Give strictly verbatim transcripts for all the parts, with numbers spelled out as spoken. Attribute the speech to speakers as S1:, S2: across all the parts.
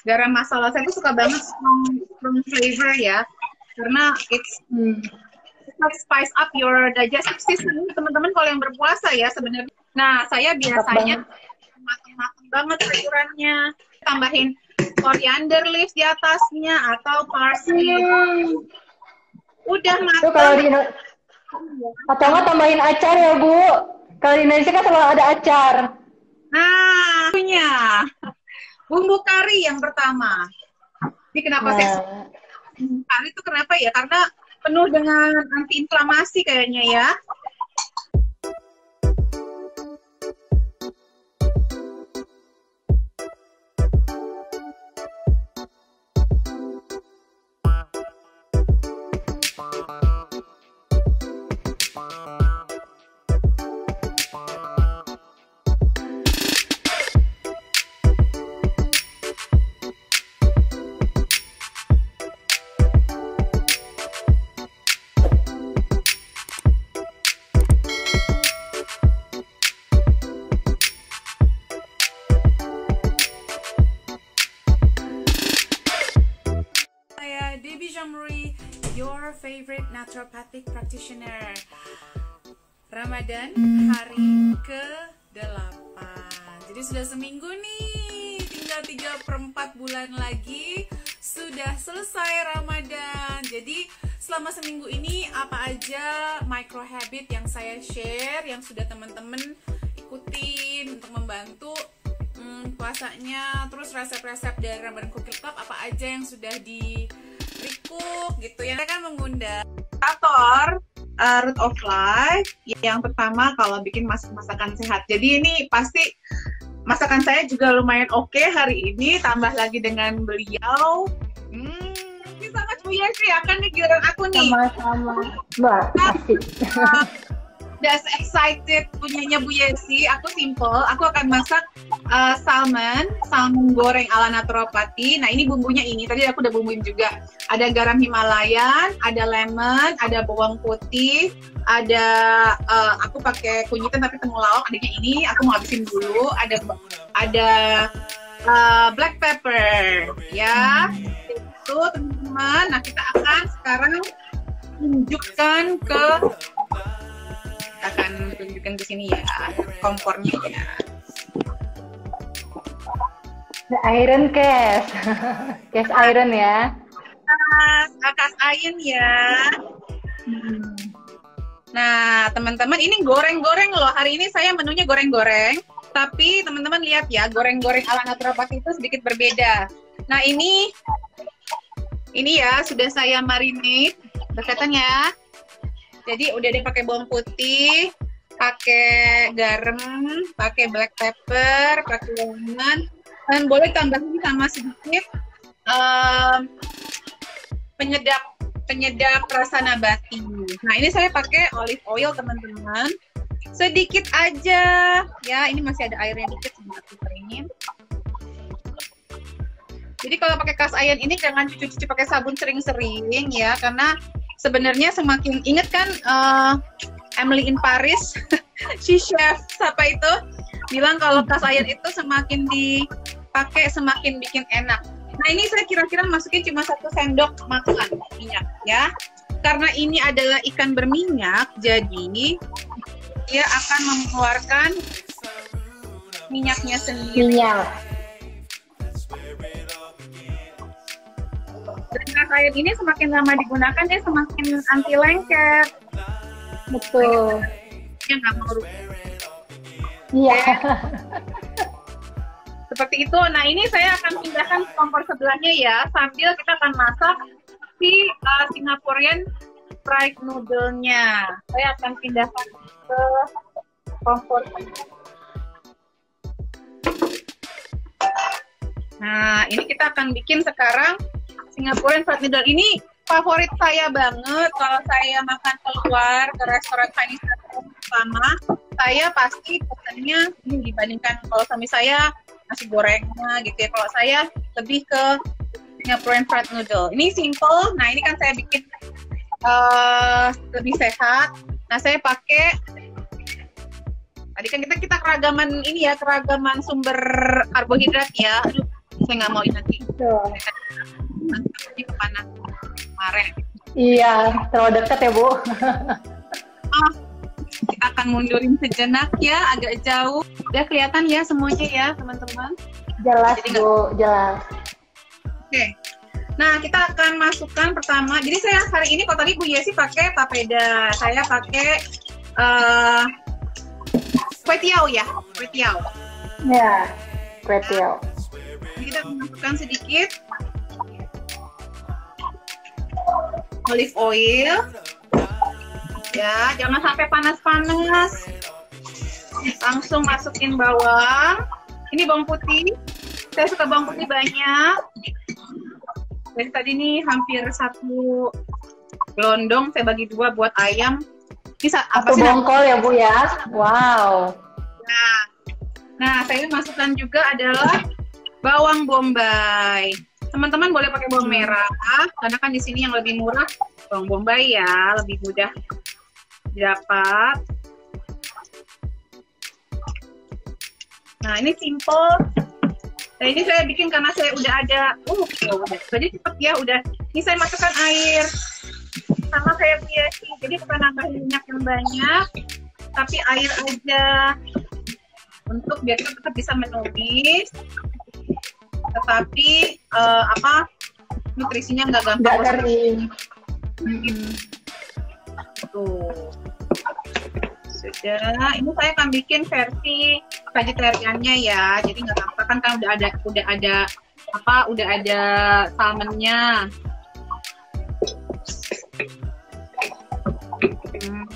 S1: garam masala saya tuh suka banget strong, strong flavor ya, karena it's hmm. spice up your digestive system teman-teman kalau yang berpuasa ya sebenarnya. Nah saya biasanya matang-matang banget sayurannya, tambahin coriander leaves di atasnya atau parsley. Hmm. Udah matang.
S2: Kalau di atau nggak tambahin acar ya Bu? Kalau di Indonesia kan selalu ada acar.
S1: Nah, punya bumbu kari yang pertama. Ini kenapa nah. saya bumbu kari itu kenapa ya? Karena penuh dengan antiinflamasi kayaknya ya.
S3: Your favorite naturopathic practitioner. Ramadan hari ke delapan. Jadi sudah seminggu nih, tinggal tiga per empat bulan lagi sudah selesai Ramadan. Jadi selama seminggu ini apa aja micro habit yang saya share, yang sudah teman-teman ikutin untuk membantu hmm, puasanya. Terus resep-resep dari Ramadan Cooking Club apa aja yang sudah di recook gitu ya. Saya kan mengundang
S1: Ator uh, Root of Life. Yang pertama kalau bikin masak-masakan sehat. Jadi ini pasti masakan saya juga lumayan oke okay hari ini. Tambah lagi dengan beliau. Hmm, ini sangat Bu Yesi akan nih giliran aku nih.
S2: Sama-sama. Mbak, asik.
S1: Udah excited punyanya Bu Yesi. Aku simple. Aku akan masak uh, salmon, salmon goreng ala naturopati. Nah ini bumbunya ini. Tadi aku udah bumbuin juga. Ada garam Himalayan, ada lemon, ada bawang putih, ada uh, aku pakai kunyitan tapi temulawak. Adanya ini aku mau habisin dulu. Ada ada uh, black pepper, ya. Itu teman-teman. Nah kita akan sekarang tunjukkan ke akan tunjukkan ke sini ya kompornya ya.
S2: The iron cast, cast iron ya.
S1: Akas iron ya. Hmm. Nah teman-teman ini goreng-goreng loh. Hari ini saya menunya goreng-goreng. Tapi teman-teman lihat ya, goreng-goreng ala naturopati itu sedikit berbeda. Nah ini ini ya sudah saya marinate. Kelihatan ya. Jadi udah dia pakai bawang putih, pakai garam, pakai black pepper, pakai lemon, dan boleh tambahin sama sedikit um, penyedap penyedap rasa nabati. Nah ini saya pakai olive oil teman-teman, sedikit aja ya. Ini masih ada airnya dikit sebelum aku keringin. Jadi kalau pakai cast iron ini jangan cuci-cuci pakai sabun sering-sering ya, karena sebenarnya semakin inget kan uh, Emily in Paris, si chef siapa itu bilang kalau cast iron itu semakin dipakai semakin bikin enak. Nah ini saya kira-kira masukin cuma satu sendok makan minyak ya, karena ini adalah ikan berminyak, jadi dia akan mengeluarkan minyaknya sendiri.
S2: Minyak.
S1: Dan cast iron ini semakin lama digunakan dia semakin anti lengket.
S2: Betul.
S1: Dia nggak mau rugi.
S2: Iya.
S1: Seperti itu. Nah ini saya akan pindahkan ke kompor sebelahnya ya, sambil kita akan masak si uh, Singaporean fried noodle-nya. Saya akan pindahkan ke kompor. Nah ini kita akan bikin sekarang Singaporean fried noodle. Ini favorit saya banget kalau saya makan keluar ke restoran Chinese sama, saya pasti pesannya ini dibandingkan kalau suami saya nasi gorengnya gitu ya. Kalau saya lebih ke Singaporean fried noodle. Ini simple. Nah ini kan saya bikin uh, lebih sehat. Nah saya pakai tadi kan kita kita keragaman ini ya, keragaman sumber karbohidrat ya. Aduh, Saya nggak mau nanti
S2: Betul.
S1: nanti kepanasan kemarin.
S2: Iya, terlalu dekat ya, Bu.
S1: Oh, kita akan mundurin sejenak ya, agak jauh. Udah kelihatan ya semuanya ya, teman-teman.
S2: Jelas,
S1: Jadi
S2: Bu, jelas.
S1: Oke. Nah, kita akan masukkan pertama. Jadi saya hari ini, kalau tadi Bu Yesi pakai papeda, saya pakai uh, kue tiaw ya, kue tiaw.
S2: Ya, kue tiaw.
S1: Jadi kita akan masukkan sedikit olive oil. Ya, jangan sampai panas-panas. Langsung masukin bawang. Ini bawang putih. Saya suka bawang putih banyak. Dari tadi nih hampir satu gelondong, saya bagi dua buat ayam. Bisa apa
S2: Satu
S1: sih?
S2: bongkol ya, Bu ya. Wow.
S1: Nah, nah saya masukkan juga adalah bawang bombay. Teman-teman boleh pakai bawang merah, karena kan di sini yang lebih murah bawang bombay ya, lebih mudah didapat. Nah, ini simple. Nah, ini saya bikin karena saya udah ada, uh, ya udah, jadi cepet ya, udah. Ini saya masukkan air, sama saya punya, jadi bukan nambahin minyak yang banyak, tapi air aja, untuk biar kita tetap bisa menumis, tetapi uh, apa nutrisinya nggak gampang.
S2: Nggak kering.
S1: Hmm. Tuh. Sudah, ini saya akan bikin versi vegetariannya ya, jadi nggak apa kan kan udah ada udah ada apa udah ada salmonnya. Hmm.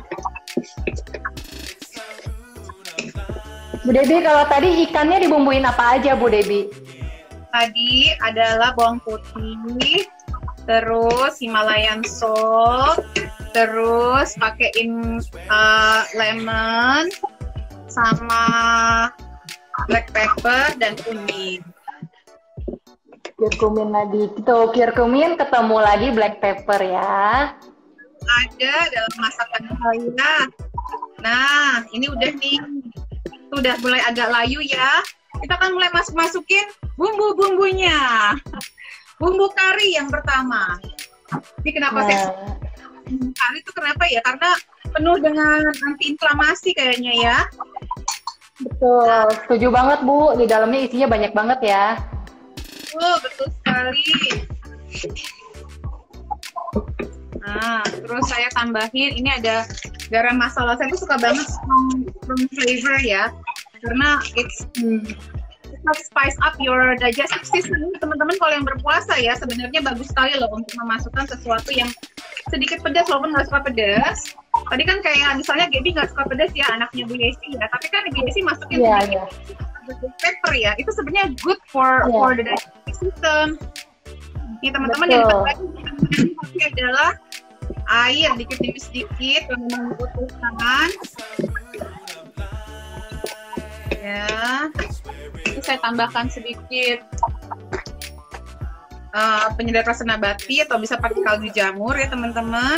S2: Bu Debi, kalau tadi ikannya dibumbuin apa aja, Bu Debi?
S1: Tadi adalah bawang putih, terus Himalayan salt, terus pakein uh, lemon, sama black pepper dan kumin.
S2: Curcumin lagi. Tuh, curcumin ketemu lagi black pepper ya.
S1: Ada dalam masakan saya. Nah, ini udah nih. Itu udah mulai agak layu ya. Kita akan mulai masuk-masukin bumbu-bumbunya. Bumbu kari yang pertama. Ini kenapa
S2: Nah.
S1: saya bumbu kari itu kenapa ya? Karena penuh dengan antiinflamasi kayaknya ya.
S2: Betul, setuju banget Bu. Di dalamnya isinya banyak banget ya.
S1: Oh, betul sekali. Nah, terus saya tambahin, ini ada garam masala. Saya tuh suka banget strong, strong flavor ya. Karena it's
S2: Hmm.
S1: spice up your digestive system. Teman-teman kalau yang berpuasa ya, sebenarnya bagus sekali loh untuk memasukkan sesuatu yang sedikit pedas walaupun nggak suka pedas. Tadi kan kayak misalnya Gaby nggak suka pedas ya, anaknya Bu Yesi ya. Tapi kan Bu Yesi masukin
S2: Iya,
S1: sedikit
S2: iya.
S1: pepper ya. Itu sebenarnya good for
S2: Iya.
S1: for the digestive system. Ini teman-teman yang
S2: Betul.
S1: dipakai adalah air dikit demi sedikit yang memang dibutuhkan. Ya. Ini saya tambahkan sedikit uh, penyedap rasa nabati atau bisa pakai kaldu jamur ya teman-teman.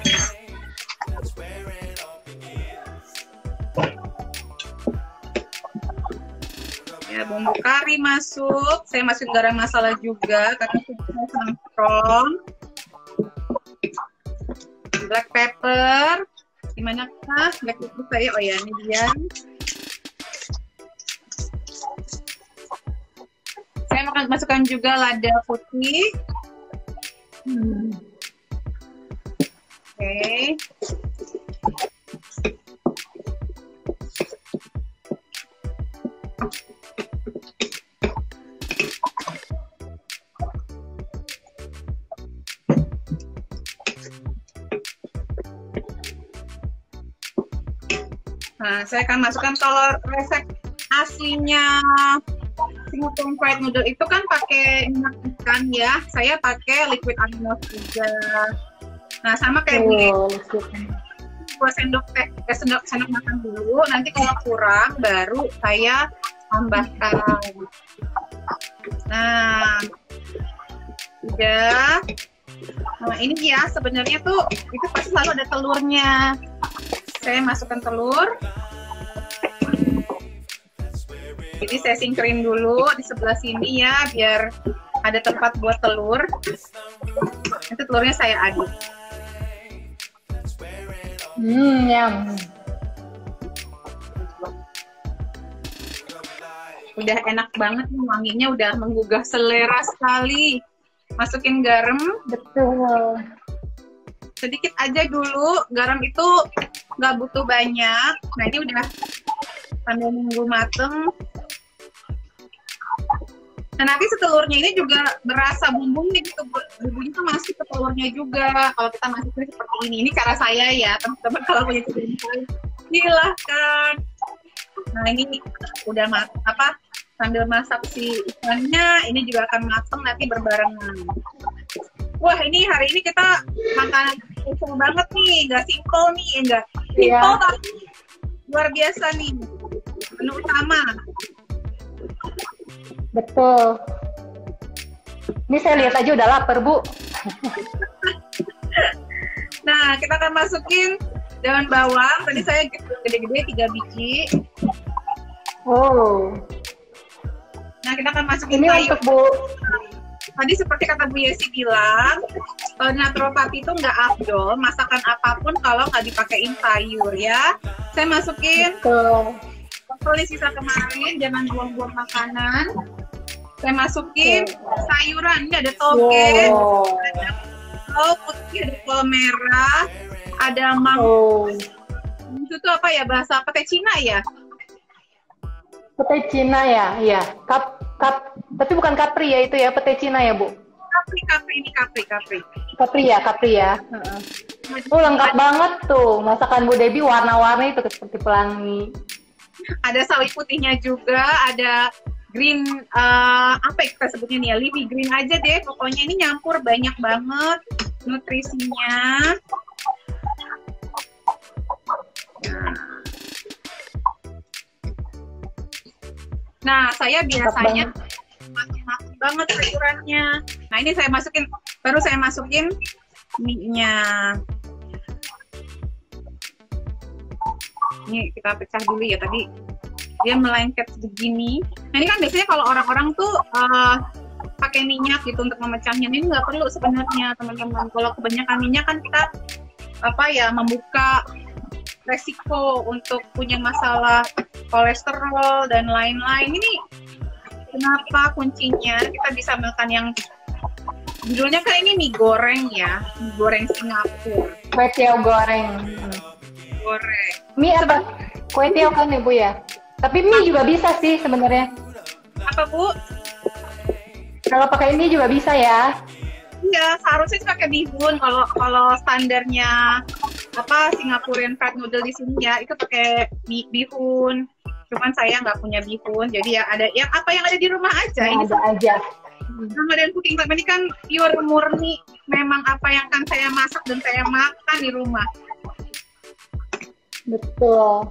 S1: Ya, bumbu kari masuk. Saya masukin garam masala juga karena saya sangat strong. Black pepper. Gimana kah? Black pepper saya, oh ya ini dia. Saya makan masukkan juga lada putih.
S2: Hmm.
S1: Oke. Okay. Nah, saya akan masukkan kalau resep aslinya Singapore fried noodle itu kan pakai minyak ikan ya. Saya pakai liquid aminos juga. Nah, sama kayak begini.
S2: Oh,
S1: Dua sendok teh, eh, sendok sendok makan dulu. Nanti kalau kurang baru saya tambahkan. Nah, udah. Nah, ini ya sebenarnya tuh itu pasti selalu ada telurnya. Saya masukkan telur. Jadi saya singkirin dulu di sebelah sini ya, biar ada tempat buat telur. Nanti telurnya saya aduk.
S2: Hmm, yum.
S1: Udah enak banget nih, wanginya udah menggugah selera sekali. Masukin garam.
S2: Betul.
S1: Sedikit aja dulu, garam itu nggak butuh banyak. Nah ini udah sambil nunggu mateng. Nah nanti setelurnya ini juga berasa bumbunya gitu, bumbunya tuh masuk ke telurnya juga. Kalau kita masukin seperti ini, ini cara saya ya, teman-teman kalau punya cara silahkan. Nah ini udah mat apa sambil masak si ikannya, ini juga akan mateng nanti berbarengan. Wah ini hari ini kita makanan spesial banget nih, nggak simple nih, enggak simple
S2: Iya.
S1: tapi luar biasa nih, menu utama.
S2: Betul. Ini saya lihat aja udah lapar, Bu.
S1: Nah kita akan masukin daun bawang, tadi saya gede-gede tiga biji.
S2: Oh.
S1: Nah kita akan masukin
S2: Ini
S1: sayur.
S2: untuk Bu.
S1: Tadi seperti kata Bu Yesi bilang, uh, naturopati itu nggak afdol, masakan apapun kalau nggak dipakein sayur ya. Saya masukin
S2: Betul.
S1: botol sisa kemarin, jangan buang-buang makanan. Saya masukin sayuran, ini ada toge,
S2: Wow.
S1: ada kol putih, ada kol merah, ada mangga.
S2: Oh.
S1: Itu tuh apa ya, bahasa pete Cina ya?
S2: Pete Cina ya, iya. Kap, kap, tapi bukan kapri ya itu ya, pete Cina ya, Bu.
S1: Kapri, kapri, ini kapri, kapri.
S2: Kapri ya, kapri ya. Heeh. Oh, lengkap banget tuh. Masakan Bu Debbie warna-warni itu seperti pelangi.
S1: Ada sawi putihnya juga, ada green, uh, apa ya kita sebutnya nih ya, leafy green aja deh. Pokoknya ini nyampur banyak banget nutrisinya. Nah, saya biasanya matang-matang banget sayurannya. Nah, ini saya masukin, baru saya masukin mie-nya. Ini kita pecah dulu ya, tadi dia melengket begini. Nah, ini kan biasanya kalau orang-orang tuh uh, pakai minyak gitu untuk memecahnya. Ini nggak perlu sebenarnya, teman-teman. Kalau kebanyakan minyak kan kita apa ya, membuka resiko untuk punya masalah kolesterol dan lain-lain. Ini kenapa kuncinya kita bisa makan yang judulnya kan ini mie goreng ya, mie goreng Singapura.
S2: Kue tiaw goreng.
S1: Goreng.
S2: Mie apa? Kue tiaw kan ya, Bu ya? Tapi mie juga bisa sih sebenarnya.
S1: Apa Bu?
S2: Kalau pakai mie juga bisa ya.
S1: Iya, seharusnya sih pakai bihun. Kalau kalau standarnya apa Singaporean fried noodle di sini ya, itu pakai bi bihun. Cuman saya nggak punya bihun, jadi ya ada yang apa yang ada di rumah aja.
S2: Nah,
S1: Ini
S2: ada aja.
S1: Ramadan cooking time ini kan pure murni, memang apa yang kan saya masak dan saya makan di rumah.
S2: Betul.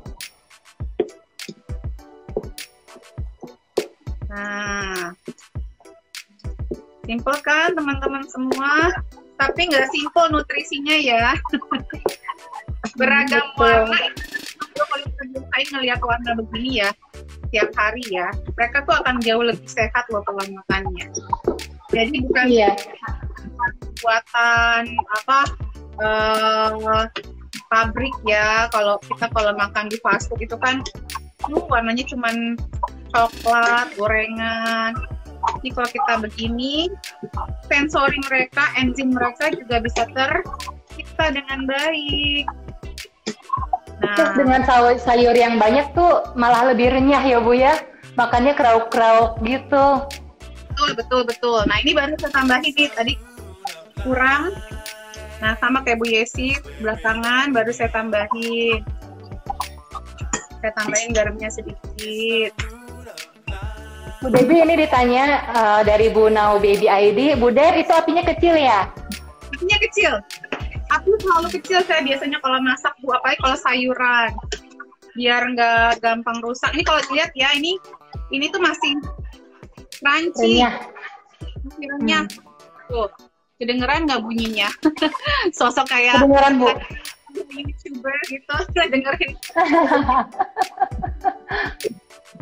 S1: Nah, simple kan teman-teman semua, tapi nggak simple nutrisinya ya. Beragam
S2: Betul.
S1: warna. Kalau kita saya ngelihat warna begini ya, tiap hari ya, mereka tuh akan jauh lebih sehat loh pola makannya. Jadi bukan
S2: Iya.
S1: buatan apa uh, pabrik ya. Kalau kita kalau makan di fast food itu kan, uh, warnanya cuman coklat, gorengan. Jadi kalau kita begini, sensori mereka, enzim mereka juga bisa tercipta dengan baik. Nah,
S2: Terus dengan sayur, sayur yang banyak tuh malah lebih renyah ya, Bu ya. Makannya krauk-krauk gitu.
S1: betul, betul, betul. Nah, ini baru saya tambahin nih, tadi kurang. Nah, sama kayak Bu Yesi, belakangan baru saya tambahin. Saya tambahin garamnya sedikit.
S2: Bu Debbie ini ditanya uh, dari Bu Now Baby I D, Bu Deb itu apinya kecil ya?
S1: Apinya kecil. Api terlalu kecil saya biasanya kalau masak, Bu, apalagi kalau sayuran. Biar nggak gampang rusak. Ini kalau dilihat ya, ini ini tuh masih crunchy.
S2: Renyah.
S1: Masih renyah. Tuh, kedengeran nggak bunyinya? Sosok kayak
S2: Kedengeran, Bu.
S1: YouTuber gitu, saya dengerin.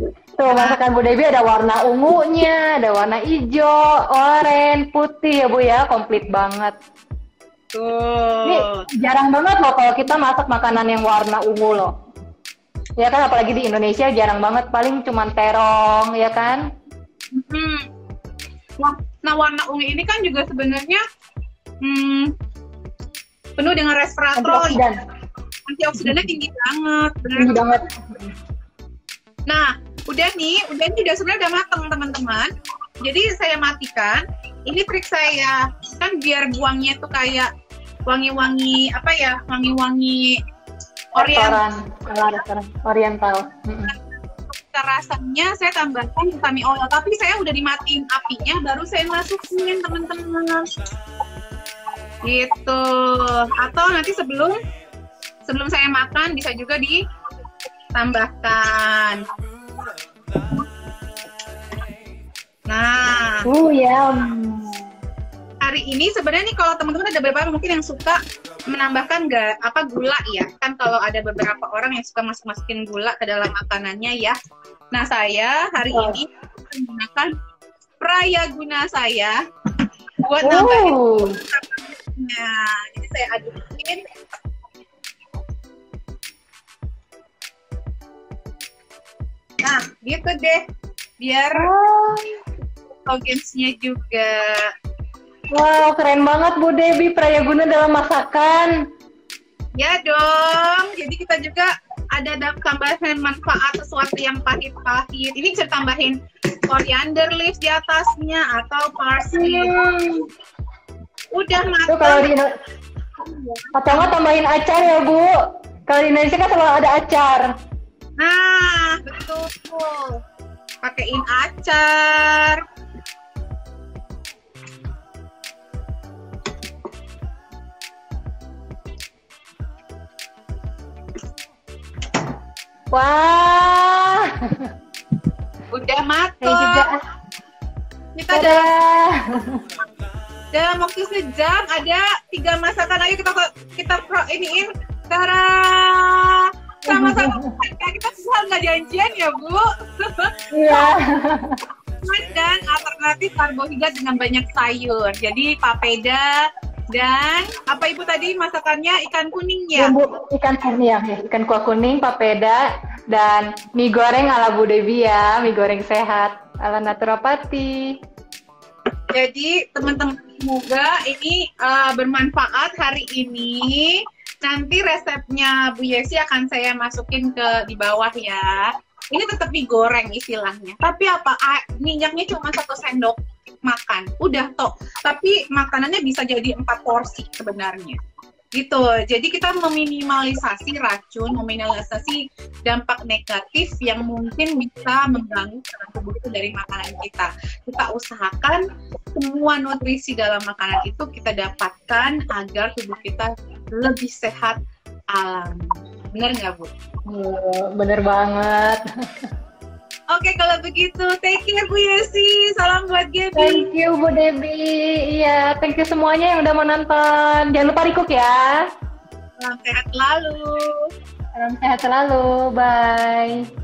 S2: Tuh, masakan Bu Debbie ada warna ungunya, ada warna hijau, oranye, putih ya Bu ya, komplit banget.
S1: Tuh.
S2: Ini jarang banget loh kalau kita masak makanan yang warna ungu loh. Ya kan, apalagi di Indonesia jarang banget, paling cuman terong, ya kan?
S1: Hmm. Wah, nah warna ungu ini kan juga sebenarnya hmm, penuh dengan resveratrol.
S2: Antioksidan.
S1: Antioksidannya tinggi banget, bener.
S2: Tinggi banget.
S1: Nah, udah nih, udah ini udah sebenarnya udah mateng teman-teman. Jadi saya matikan. Ini trik saya kan biar buangnya tuh kayak wangi-wangi apa ya, wangi-wangi oriental.
S2: Restoran, restoran oriental. Mm-mm.
S1: Rasanya saya tambahkan sesame oil, tapi saya udah dimatiin apinya, baru saya masukin teman-teman. Gitu. Atau nanti sebelum sebelum saya makan bisa juga ditambahkan. Nah,
S2: Uh ya.
S1: hari ini sebenarnya nih kalau teman-teman ada beberapa mungkin yang suka menambahkan nggak apa gula ya, kan kalau ada beberapa orang yang suka masuk-masukin gula ke dalam makanannya ya. Nah, saya hari
S2: Oh.
S1: ini menggunakan prayaguna saya buat nambahin
S2: Uh.
S1: gulanya. Jadi saya adukin. Nah, gitu deh, biar audiensnya juga.
S2: Wow, keren banget Bu Debbie, prayaguna dalam masakan.
S1: Ya dong, jadi kita juga ada da- tambahan manfaat sesuatu yang pahit-pahit. Ini bisa tambahin coriander leaves di atasnya atau parsley.
S2: Hmm.
S1: Udah
S2: Itu kalau di
S1: matang.
S2: atau nggak tambahin acar ya Bu. Kalau di Indonesia kan selalu ada acar.
S1: Nah, betul. Pakein acar.
S2: Wah,
S1: Udah
S2: saya
S1: matang.
S2: juga.
S1: Kita dalam,
S2: Dadah.
S1: dalam waktu sejam ada tiga masakan. Ayo kita kita pro iniin. Tara. Sama-sama. Kita bisa nggak janjian ya, Bu?
S2: Iya.
S1: Dan alternatif karbohidrat dengan banyak sayur. Jadi papeda dan apa Ibu tadi masakannya ikan kuning ya?
S2: Bumbu ikan kuning ya, ikan kuah kuning, papeda, dan mie goreng ala Bu Debbie ya, mie goreng sehat ala naturopati.
S1: Jadi teman-teman semoga ini uh, bermanfaat hari ini. Nanti resepnya Bu Yesi akan saya masukin ke di bawah ya. Ini tetap digoreng istilahnya. Tapi apa? Ah, minyaknya cuma satu sendok makan. Udah toh. Tapi makanannya bisa jadi empat porsi sebenarnya. Gitu. Jadi kita meminimalisasi racun, meminimalisasi dampak negatif yang mungkin bisa mengganggu tubuh itu dari makanan kita. Kita usahakan semua nutrisi dalam makanan itu kita dapatkan agar tubuh kita lebih sehat alami. Bener nggak, Bu?
S2: Oh, bener banget.
S1: Oke, kalau begitu, take care Bu Yesi. Salam buat Gaby.
S2: Thank you Bu Debbie. Iya, thank you semuanya yang udah mau nonton. Jangan lupa recook ya.
S1: Salam sehat selalu.
S2: Salam sehat selalu. Bye.